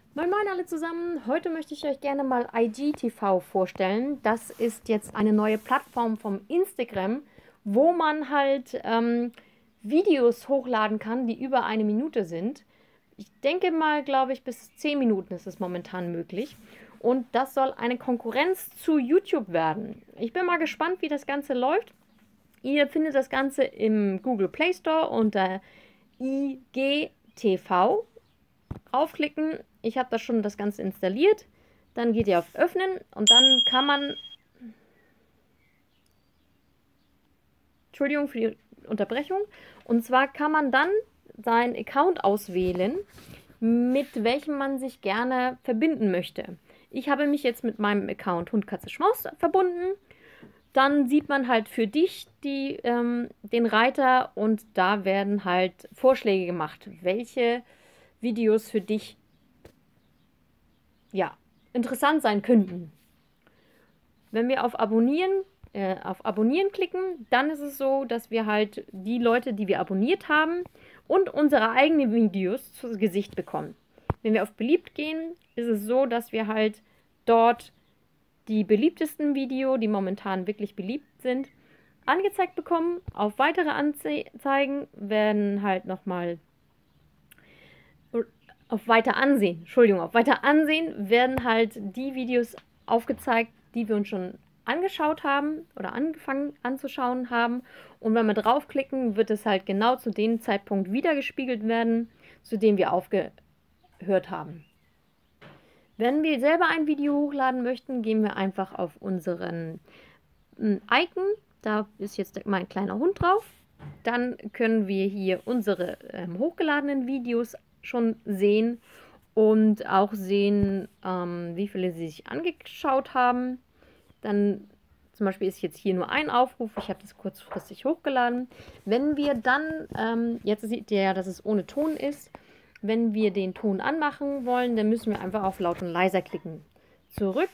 Moin Moin alle zusammen, heute möchte ich euch gerne mal IGTV vorstellen. Das ist jetzt eine neue Plattform vom Instagram, wo man halt Videos hochladen kann, die über eine Minute sind. Ich denke mal, glaube ich, bis 10 Minuten ist es momentan möglich. Und das soll eine Konkurrenz zu YouTube werden. Ich bin mal gespannt, wie das Ganze läuft. Ihr findet das Ganze im Google Play Store unter IGTV. Raufklicken. Ich habe da schon das Ganze installiert. Dann geht ihr auf Öffnen und dann kann man... Entschuldigung für die Unterbrechung. Und zwar kann man dann seinen Account auswählen, mit welchem man sich gerne verbinden möchte. Ich habe mich jetzt mit meinem Account Hund, Katze, Schmaus verbunden. Dann sieht man halt für dich den Reiter und da werden halt Vorschläge gemacht, welche Videos für dich ja, interessant sein könnten. Wenn wir auf Abonnieren klicken, dann ist es so, dass wir halt die Leute, die wir abonniert haben und unsere eigenen Videos zu Gesicht bekommen. Wenn wir auf beliebt gehen, ist es so, dass wir halt dort die beliebtesten Videos, die momentan wirklich beliebt sind, angezeigt bekommen. Auf weitere Anzeigen werden halt nochmal auf weiter ansehen, Entschuldigung, auf weiter ansehen werden halt die Videos aufgezeigt, die wir uns schon angeschaut haben oder angefangen anzuschauen haben. Und wenn wir draufklicken, wird es halt genau zu dem Zeitpunkt wiedergespiegelt werden, zu dem wir aufgehört haben. Wenn wir selber ein Video hochladen möchten, gehen wir einfach auf unseren Icon. Da ist jetzt mein kleiner Hund drauf. Dann können wir hier unsere hochgeladenen Videos schon sehen und auch sehen, wie viele sie sich angeschaut haben. Dann zum Beispiel ist jetzt hier nur ein Aufruf, ich habe das kurzfristig hochgeladen. Wenn wir dann, jetzt seht ihr ja, dass es ohne Ton ist, wenn wir den Ton anmachen wollen, dann müssen wir einfach auf laut und leiser klicken. Zurück,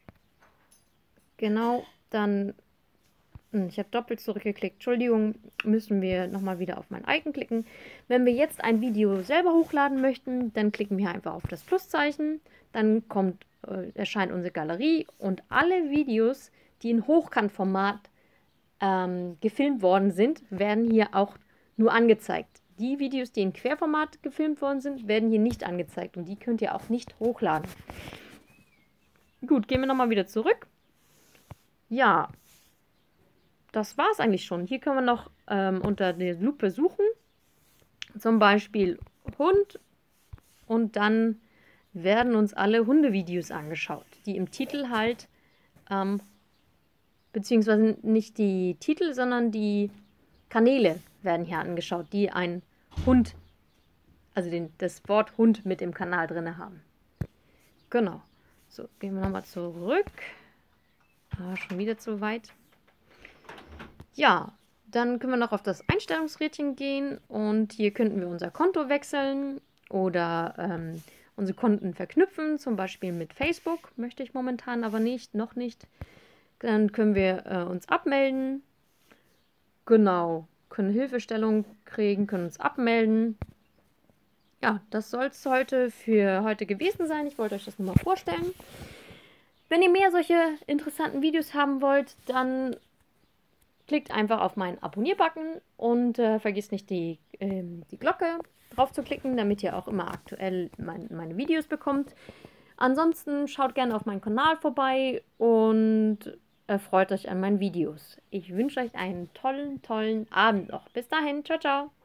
genau, dann ich habe doppelt zurückgeklickt. Entschuldigung, müssen wir nochmal wieder auf mein Icon klicken. Wenn wir jetzt ein Video selber hochladen möchten, dann klicken wir einfach auf das Pluszeichen. Dann erscheint unsere Galerie und alle Videos, die in Hochkantformat gefilmt worden sind, werden hier auch nur angezeigt. Die Videos, die in Querformat gefilmt worden sind, werden hier nicht angezeigt und die könnt ihr auch nicht hochladen. Gut, gehen wir nochmal wieder zurück. Ja, das war es eigentlich schon. Hier können wir noch unter der Lupe suchen. Zum Beispiel Hund. Und dann werden uns alle Hundevideos angeschaut, die im Titel halt, beziehungsweise nicht die Titel, sondern die Kanäle werden hier angeschaut, die ein Hund, also das Wort Hund mit im Kanal drin haben. Genau. So, gehen wir nochmal zurück. Schon wieder zu weit. Ja, dann können wir noch auf das Einstellungsrädchen gehen und hier könnten wir unser Konto wechseln oder unsere Konten verknüpfen, zum Beispiel mit Facebook, möchte ich momentan aber nicht, noch nicht. Dann können wir uns abmelden, genau, können Hilfestellung kriegen, können uns abmelden. Ja, das soll es für heute gewesen sein. Ich wollte euch das nur mal vorstellen. Wenn ihr mehr solche interessanten Videos haben wollt, dann klickt einfach auf meinen Abonnier-Button und vergisst nicht die Glocke drauf zu klicken, damit ihr auch immer aktuell meine Videos bekommt. Ansonsten schaut gerne auf meinen Kanal vorbei und erfreut euch an meinen Videos. Ich wünsche euch einen tollen Abend noch. Bis dahin, ciao, ciao.